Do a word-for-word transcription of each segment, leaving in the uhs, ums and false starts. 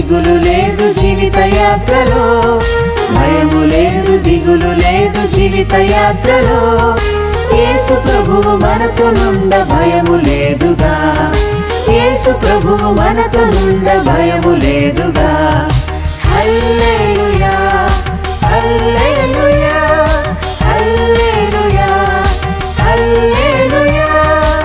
దిగులు లేదు జీవిత యాత్రలో, భయము లేదు దిగులు లేదు జీవిత యాత్రలో. యేసు ప్రభువు మనతో నుండ భయము లేదుగా, యేసు ప్రభువు మనతో నుండ భయము లేదుగా. హల్లెలూయా హల్లెలూయా హల్లెలూయా హల్లెలూయా.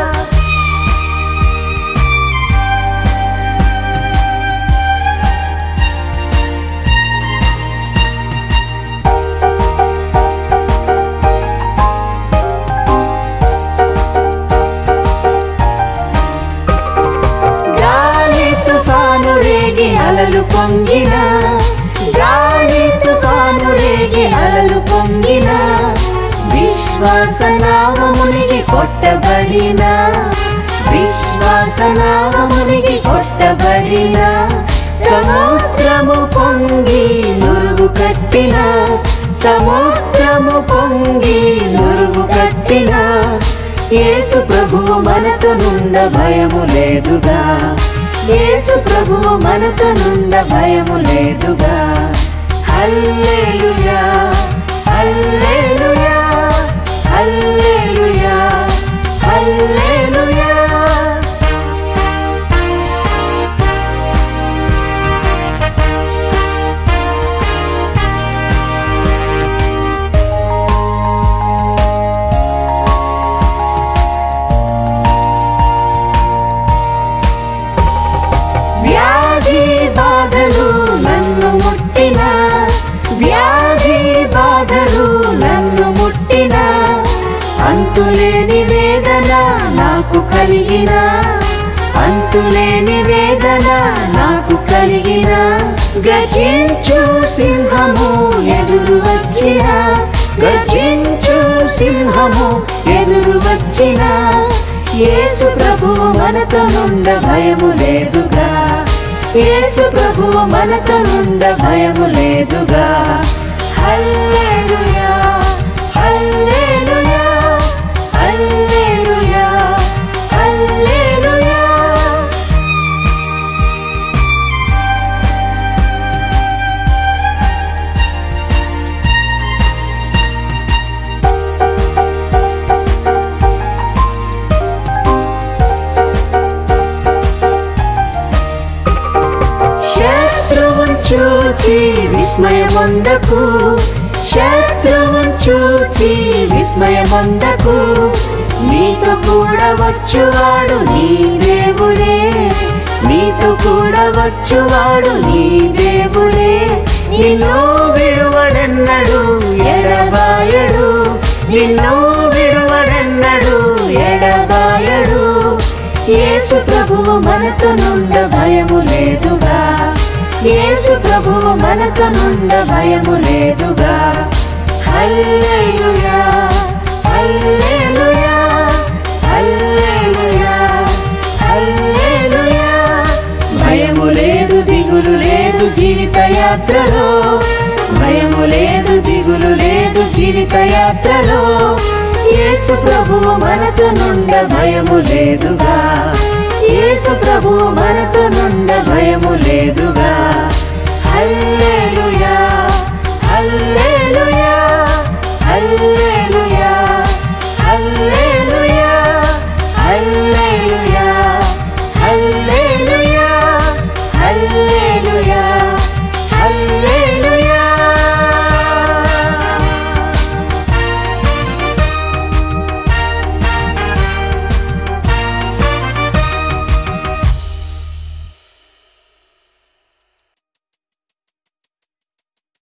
గాలి తుఫాను రేగి అలలు పొంగిన, గాలి తుఫాను రేగి అలలు పొంగిన, విశ్వాస నావమునికి కొట్టబడిన, విశ్వాస నావమునికి కొట్టబడిన, సముద్రము పొంగి నురుగు కట్టిన, సముద్రము పొంగి నురుగు కట్టిన, యేసు ప్రభువు మనతో నుండ భయము లేదుగా, యేసు ప్రభువు మనతో నుండ భయము లేదుగా. హల్లెలూయా హల్లెలూయా హల్లెలూయా హల్లెలూయా. వ్యాధి బాధలు నన్ను ముట్టిన, వ్యాధి బాధలు నన్ను ముట్టిన, అంతులేని వేదన నాకు కలిగిన, అంతులేని వేదన నాకు కలిగిన, గర్జించు సింహము ఎదురు వచ్చిన, గర్జించు సింహము ఎదురు వచ్చిన, యేసు ప్రభువు మనతో నుండ భయము లేదుగా, యేసు ప్రభువు మనతో నుండ భయము లేదుగా. హల్లెలూయా హల్లెలూయా హల్లెలూయా హల్లెలూయా. శత్రువును చూచి విస్మయమొందకు, శత్రువును చూచి విస్మయమొందకు, నీతో కూడా వచ్చువాడు నీ దేవుడే, నీతో కూడా వచ్చువాడు నీ దేవుడే, నిన్ను విడువడన్నడు ఎడబాయడు, నిన్ను విడువడన్నడు ఎడబాయడు, యేసు ప్రభువు మనతో నుండ భయము లేదుగా, యేసు ప్రభువు మనతో నుండ భయము లేదుగా. హల్లెలూయా హల్లెలూయా హల్లెలూయా హల్లెలూయా. భయము లేదు దిగులు లేదు జీవిత యాత్రలో, భయము లేదు దిగులు లేదు జీవిత యాత్రలో, యేసు ప్రభువు మనతో నుండ భయము లేదుగా, యేసు ప్రభువు మనతో నుండ భయము లేదుగా. హల్లెలూయా